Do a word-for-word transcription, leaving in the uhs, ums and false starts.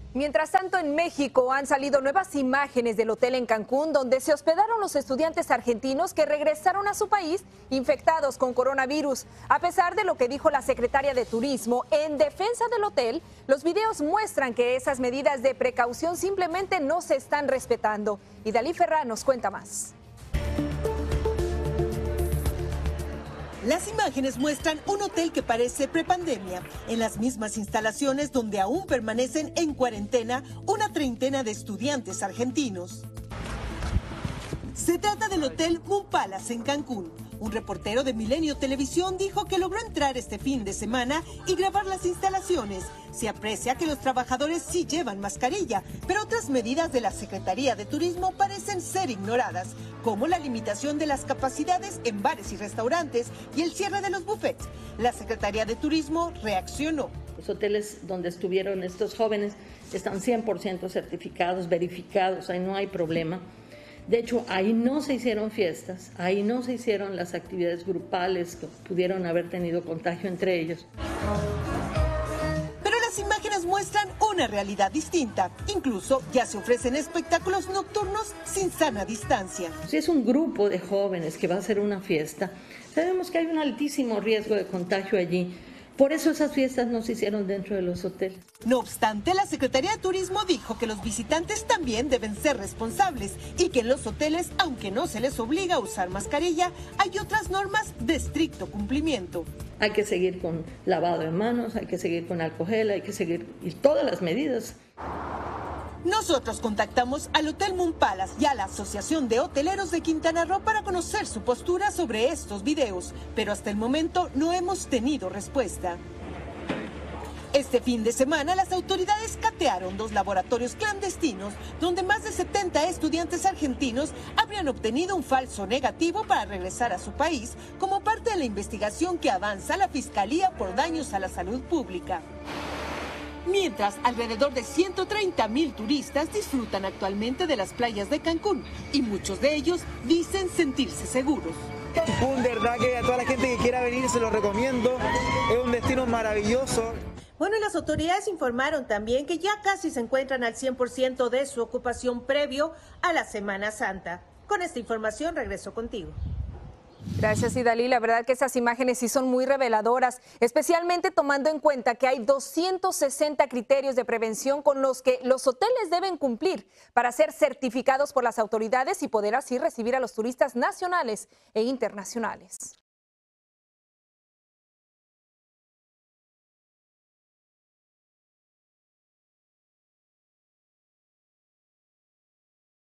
Mientras tanto, en México han salido nuevas imágenes del hotel en Cancún donde se hospedaron los estudiantes argentinos que regresaron a su país infectados con coronavirus. A pesar de lo que dijo la secretaria de Turismo en defensa del hotel, los videos muestran que esas medidas de precaución simplemente no se están respetando. Y Dalí Ferrá nos cuenta más. Las imágenes muestran un hotel que parece prepandemia, en las mismas instalaciones donde aún permanecen en cuarentena una treintena de estudiantes argentinos. Se trata del Hotel Moon Palace en Cancún. Un reportero de Milenio Televisión dijo que logró entrar este fin de semana y grabar las instalaciones. Se aprecia que los trabajadores sí llevan mascarilla, pero otras medidas de la Secretaría de Turismo parecen ser ignoradas, como la limitación de las capacidades en bares y restaurantes y el cierre de los buffets. La Secretaría de Turismo reaccionó. Los hoteles donde estuvieron estos jóvenes están cien por ciento certificados, verificados, ahí no hay problema. De hecho, ahí no se hicieron fiestas, ahí no se hicieron las actividades grupales que pudieron haber tenido contagio entre ellos. Pero las imágenes muestran una realidad distinta. Incluso ya se ofrecen espectáculos nocturnos sin sana distancia. Si es un grupo de jóvenes que va a hacer una fiesta, sabemos que hay un altísimo riesgo de contagio allí. Por eso esas fiestas no se hicieron dentro de los hoteles. No obstante, la Secretaría de Turismo dijo que los visitantes también deben ser responsables y que en los hoteles, aunque no se les obliga a usar mascarilla, hay otras normas de estricto cumplimiento. Hay que seguir con lavado de manos, hay que seguir con alcohol gel, hay que seguir y todas las medidas. Nosotros contactamos al Hotel Moon Palace y a la Asociación de Hoteleros de Quintana Roo para conocer su postura sobre estos videos, pero hasta el momento no hemos tenido respuesta. Este fin de semana las autoridades catearon dos laboratorios clandestinos donde más de setenta estudiantes argentinos habrían obtenido un falso negativo para regresar a su país como parte de la investigación que avanza la Fiscalía por daños a la salud pública. Mientras, alrededor de ciento treinta mil turistas disfrutan actualmente de las playas de Cancún y muchos de ellos dicen sentirse seguros. Cancún, de verdad que a toda la gente que quiera venir se lo recomiendo, es un destino maravilloso. Bueno, y las autoridades informaron también que ya casi se encuentran al cien por ciento de su ocupación previo a la Semana Santa. Con esta información regreso contigo. Gracias, Idalí. La verdad que esas imágenes sí son muy reveladoras, especialmente tomando en cuenta que hay doscientos sesenta criterios de prevención con los que los hoteles deben cumplir para ser certificados por las autoridades y poder así recibir a los turistas nacionales e internacionales.